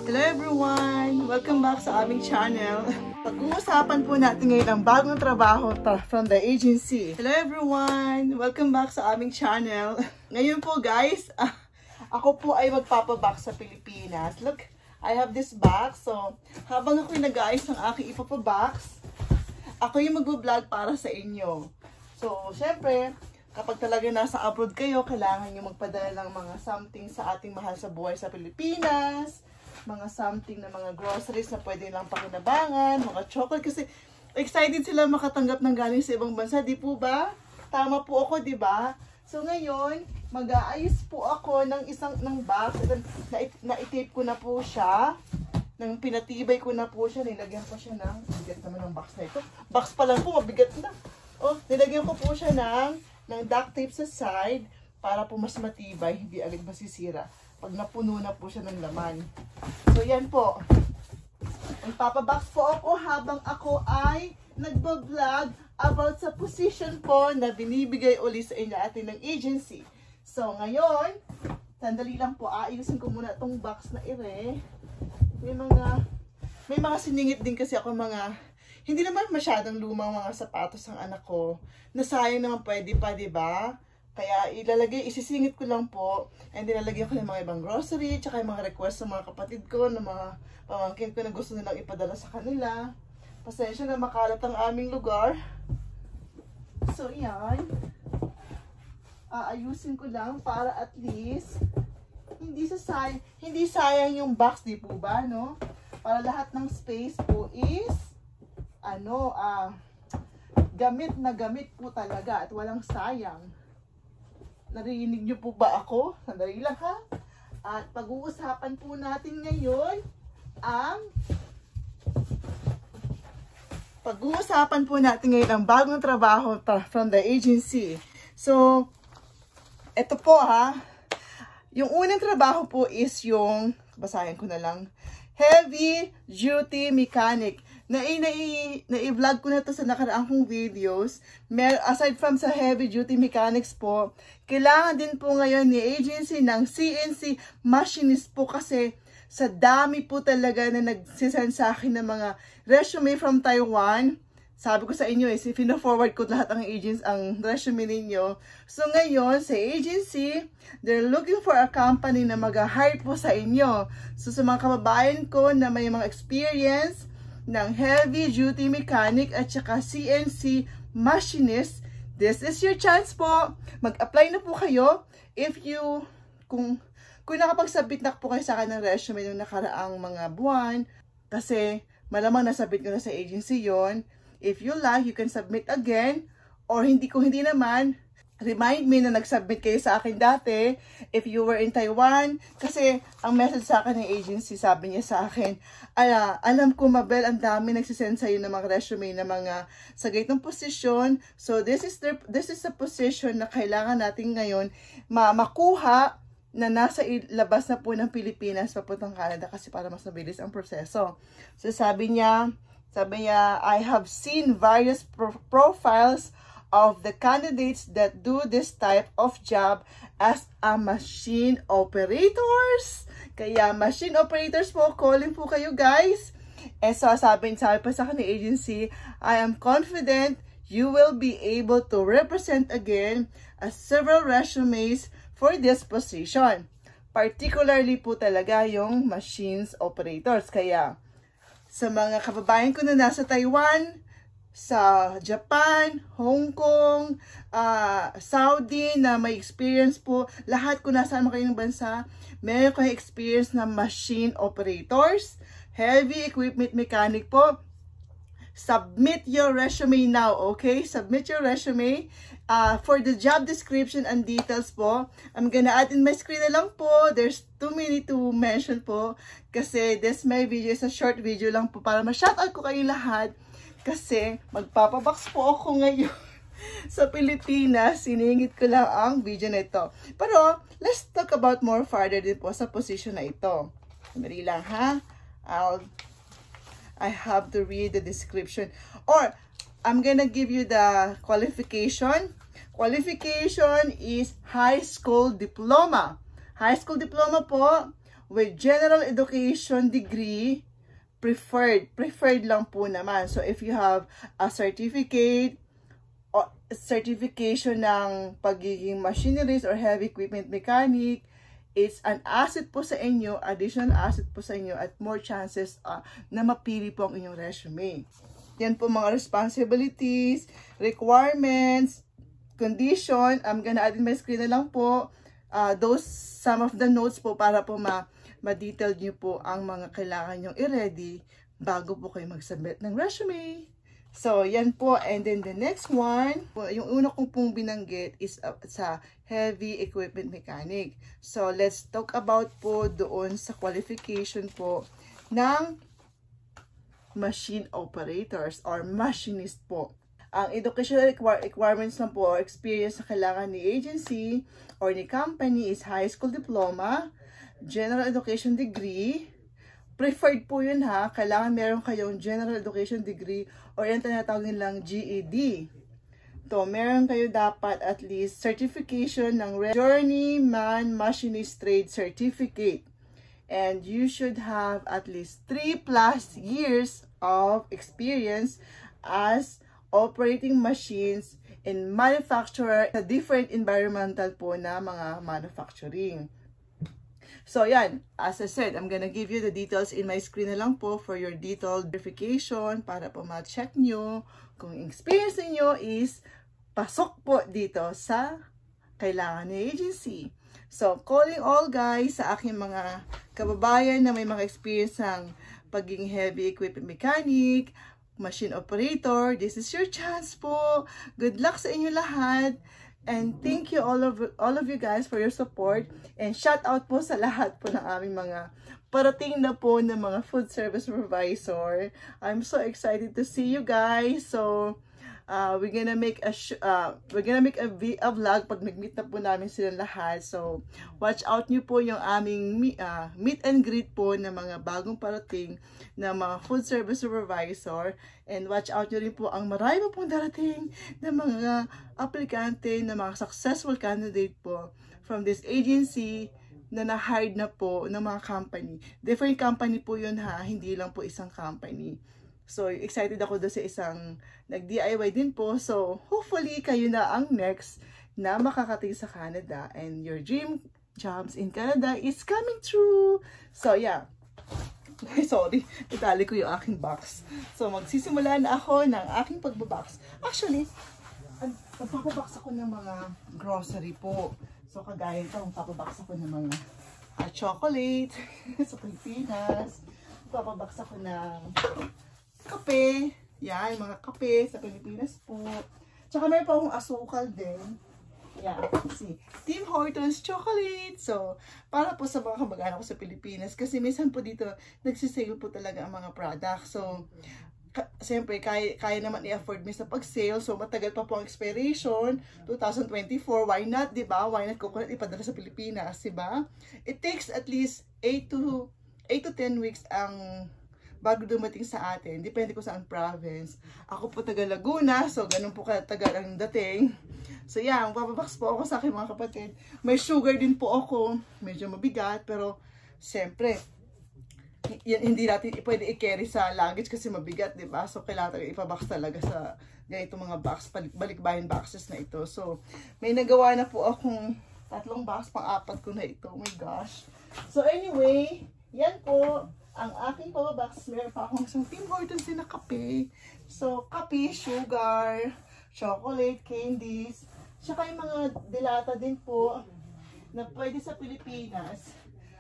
Hello everyone! Welcome back sa aming channel. Pag-uusapan po natin ngayon ang bagong trabaho from the agency. Hello everyone! Welcome back sa aming channel. Ngayon po guys, ako po ay magpapabox sa Pilipinas. Look, I have this box. So, habang ako nag-aayos ng aking ipapabox, ako yung mag-vlog para sa inyo. So, syempre, kapag talaga nasa abroad kayo, kailangan nyo magpadala ng mga something sa ating mahal sa buhay sa Pilipinas. Mga something na mga groceries na pwede lang pakinabangan, mga chocolate. Kasi excited sila makatanggap ng galing sa ibang bansa, di po ba? Tama po ako, di ba? So, ngayon, mag-aayos po ako ng box. Na-tape ko na po siya. Nang pinatibay ko na po siya, nilagyan ko siya ng, bigat naman ng box na ito. Box pa lang po, mabigat na. Oh, nilagyan ko po siya ng duct tape sa side para po mas matibay, hindi agad masisira pag napuno na po siya ng laman. So, yan po. Magpapabox po ako habang ako ay nagbablog about sa position po na binibigay uli sa inyo atin ng agency. So, ngayon, sandali lang po, aayusin ko muna itong box na ire. May mga siningit din kasi ako mga, hindi naman masyadong lumang mga sapatos ng anak ko. Nasayang naman pwede pa, diba? Kaya isisingit ko lang po. And nilalagyan ko ng mga ibang grocery, tsaka yung mga request ng mga kapatid ko, ng mga pamangkin ko na gusto nilang ipadala sa kanila. Pasensya na makalat ang aming lugar. So, yan. Aayusin ko lang para at least hindi sayang yung box, di po ba, no? Para lahat ng space po is gamit na gamit po talaga at walang sayang. Narinig niyo po ba ako? Sandali lang ha. At pag-uusapan po natin ngayon ang bagong trabaho from the agency. So, ito po ha. Yung unang trabaho po is yung, basahin ko na lang, heavy duty mechanic. Na-vlog ko na to sa nakaraang kong videos. Aside from sa heavy duty mechanics po, kailangan din po ngayon ni agency ng CNC machinist po kasi sa dami po talaga na nagsisend sa akin ng mga resume from Taiwan. Sabi ko sa inyo pina-forward ko lahat ang agents, ang resume ninyo. So ngayon, sa agency, they're looking for a company na mag-hire po sa inyo. So sa mga kababayan ko na may mga experience ng heavy duty mechanic at saka CNC machinist, this is your chance po. Mag-apply na po kayo kung nakapag-submit na po kayo sa akin ng resume ng nakaraang mga buwan. Kasi malamang nasubmit ko na sa agency yon. If you like, you can submit again. Or kung hindi naman, remind me na nag-submit kayo sa akin dati. If you were in Taiwan. Kasi ang message sa akin ng agency, sabi niya sa akin, alam ko Mabel, ang dami nagsisend sa'yo ng mga resume na mga sa ganitong posisyon. So this is the position na kailangan natin ngayon makuha na nasa labas na po ng Pilipinas papuntang Canada kasi para mas mabilis ang proseso. So sabi niya, I have seen various profiles of the candidates that do this type of job as a machine operators. Kaya machine operators po, calling po kayo guys. And so sabi pa sa akin ng agency, I am confident you will be able to represent again several resumes for this position. Particularly po talaga yung machines operators. Kaya sa mga kababayan ko na nasa Taiwan, sa Japan, Hong Kong, Saudi na may experience po, lahat kung nasaan kayong bansa, meron kayong experience na machine operators, heavy equipment mechanic po, submit your resume now, okay? Submit your resume. For the job description and details po, I'm gonna add in my screen na lang po. There's too many to mention po. Kasi this my video is a short video lang po para ma-shoutout ko kayo lahat. Kasi magpapabox po ako ngayon sa Pilipinas. Siningit ko lang ang video na ito. Pero let's talk about more further din po sa position na ito. Sandali lang ha. I have to read the description. Or I'm gonna give you the qualification. Qualification is high school diploma. High school diploma po with general education degree, preferred lang po naman. So if you have a certificate o certification ng pagiging machinist or heavy equipment mechanic, it's an asset po sa inyo, additional asset po sa inyo, at more chances na mapili po ang inyong resume. Yan po mga responsibilities, requirements, condition. I'm gonna add in my screen na lang po some of the notes po para po ma-detail nyo po ang mga kailangan nyong i-ready bago po kayo mag-submit ng resume. So, yan po. And then the next one, yung una kong pong binanggit is sa heavy equipment mechanic. So, let's talk about po doon sa qualification po ng machine operators or machinist po. Ang educational requirements lang po or experience na kailangan ni agency or ni company is high school diploma, general education degree. Preferred po yun ha. Kailangan meron kayong general education degree or yan tinatawag nilang GED. To, meron kayo dapat at least certification ng Journeyman Machinist Trade Certificate. And you should have at least 3+ years of experience as operating machines in manufacturer sa different environmental po na mga manufacturing. So, yan. As I said, I'm gonna give you the details in my screen na lang po for your detailed verification para po ma-check nyo kung experience niyo is pasok po dito sa kailangan ni agency. So, calling all guys sa aking mga kababayan na may mga experience ng pagiging heavy equipment mechanic, machine operator, this is your chance po. Good luck sa inyo lahat. And thank you all of you guys for your support. And shout out po sa lahat po ng aming mga parating na po ng mga food service supervisor. I'm so excited to see you guys. So we're gonna make a vlog pag nag-meet na po namin sila lahat. So watch out nyo po yung aming meet and greet po ng mga bagong parating na mga food service supervisor. And watch out nyo rin po ang marami po pong darating na mga aplikante, na mga successful candidate po from this agency na na-hired na po ng mga company. Different company po yun ha, hindi lang po isang company. So, excited ako doon sa isang nag-DIY din po. So, hopefully, kayo na ang next na makakating sa Canada. And your dream jobs in Canada is coming true. So, yeah. Sorry, itali ko yung aking box. So, magsisimula na ako ng aking pagbabox. Actually, magpapabox ako ng mga grocery po. So, kagaya ito, magpapabox ako ng mga chocolate sa Pilipinas. Magpapabox ako ng kape. Yan, mga kape sa Pilipinas po. Tsaka meron pa akong asukal din. Yan, see. Tim Hortons chocolate. So, para po sa mga kamag-anak ko sa Pilipinas. Kasi minsan po dito, nagsisale po talaga ang mga product. So, siyempre, kaya naman i-afford me sa pag-sale. So, matagal pa po ang expiration. 2024, why not, diba? Why not coconut ipadala sa Pilipinas, diba? It takes at least 8 to 10 weeks ang bago dumating sa atin. Depende ko saan province. Ako po taga Laguna, so ganun po katagal ang dating. So yeah, papabox po ako sa aking mga kapatid. May sugar din po ako. Medyo mabigat, pero siyempre, hindi natin pwede i-carry sa luggage kasi mabigat, diba? So kailangan ipabox talaga sa ganito mga box, balikbayan boxes na ito. So, may nagawa na po akong 3 box, pang-4 ko na ito. Oh my gosh. So anyway, yan po ang aking papabox. Meron pa akong isang Tim Hortons din na kape. So, kape, sugar, chocolate, candies, tsaka yung mga dilata din po na pwede sa Pilipinas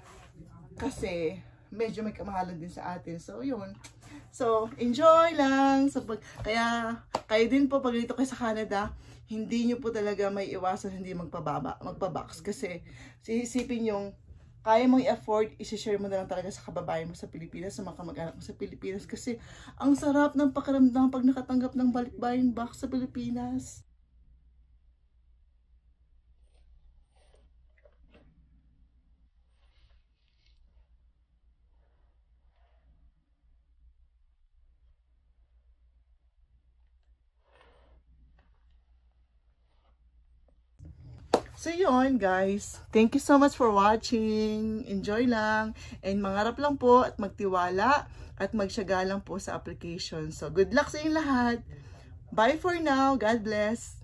kasi medyo may kamahalan din sa atin. So, yun. So, enjoy lang. So, kaya, kayo din po pag dito kayo sa Canada, hindi nyo po talaga may iwasan hindi magpabox. Kasi, sisipin yung kaya mong i-afford, isi-share mo na lang talaga sa kababayan mo sa Pilipinas, sa mga kamag-anak mo sa Pilipinas. Kasi, ang sarap ng pakiramdam pag nakatanggap ng balikbayan box sa Pilipinas. So yun guys, thank you so much for watching. Enjoy lang and mangarap lang po at magtiwala at magtiyaga lang po sa application. So good luck sa inyong lahat. Bye for now. God bless.